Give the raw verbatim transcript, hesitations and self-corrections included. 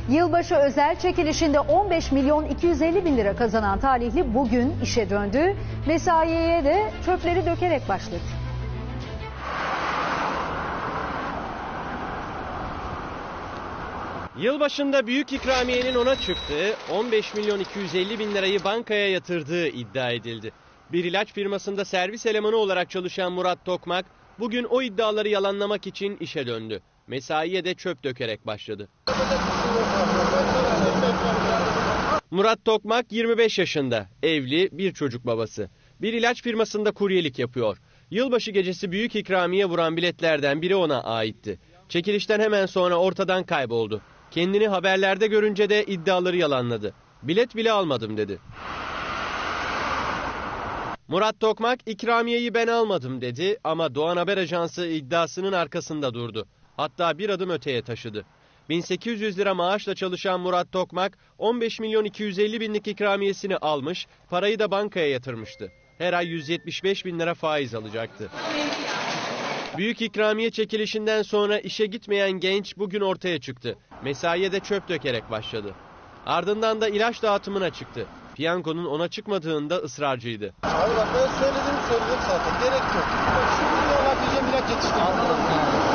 Yılbaşı özel çekilişinde on beş milyon iki yüz elli bin lira kazanan talihli bugün işe döndü. Mesaiye de çöpleri dökerek başladı. Yılbaşında büyük ikramiyenin ona çıktığı, on beş milyon iki yüz elli bin lirayı bankaya yatırdığı iddia edildi. Bir ilaç firmasında servis elemanı olarak çalışan Murat Tokmak, bugün o iddiaları yalanlamak için işe döndü. Mesaiye de çöp dökerek başladı. Murat Tokmak yirmi beş yaşında, evli, bir çocuk babası. Bir ilaç firmasında kuryelik yapıyor. Yılbaşı gecesi büyük ikramiye vuran biletlerden biri ona aitti. Çekilişten hemen sonra ortadan kayboldu. Kendini haberlerde görünce de iddiaları yalanladı. Bilet bile almadım dedi. Murat Tokmak ikramiyeyi ben almadım dedi ama Doğan Haber Ajansı iddiasının arkasında durdu. Hatta bir adım öteye taşıdı. bin sekiz yüz lira maaşla çalışan Murat Tokmak on beş milyon iki yüz elli binlik ikramiyesini almış, parayı da bankaya yatırmıştı. Her ay yüz yetmiş beş bin lira faiz alacaktı. Büyük ikramiye çekilişinden sonra işe gitmeyen genç bugün ortaya çıktı. Mesaiye de çöp dökerek başladı. Ardından da ilaç dağıtımına çıktı. Piyangonun ona çıkmadığında ısrarcıydı. Abi bak ben söyledim söyledim zaten, gerek yok. Şimdi yola diyeceğim ilaç yetiştirdim.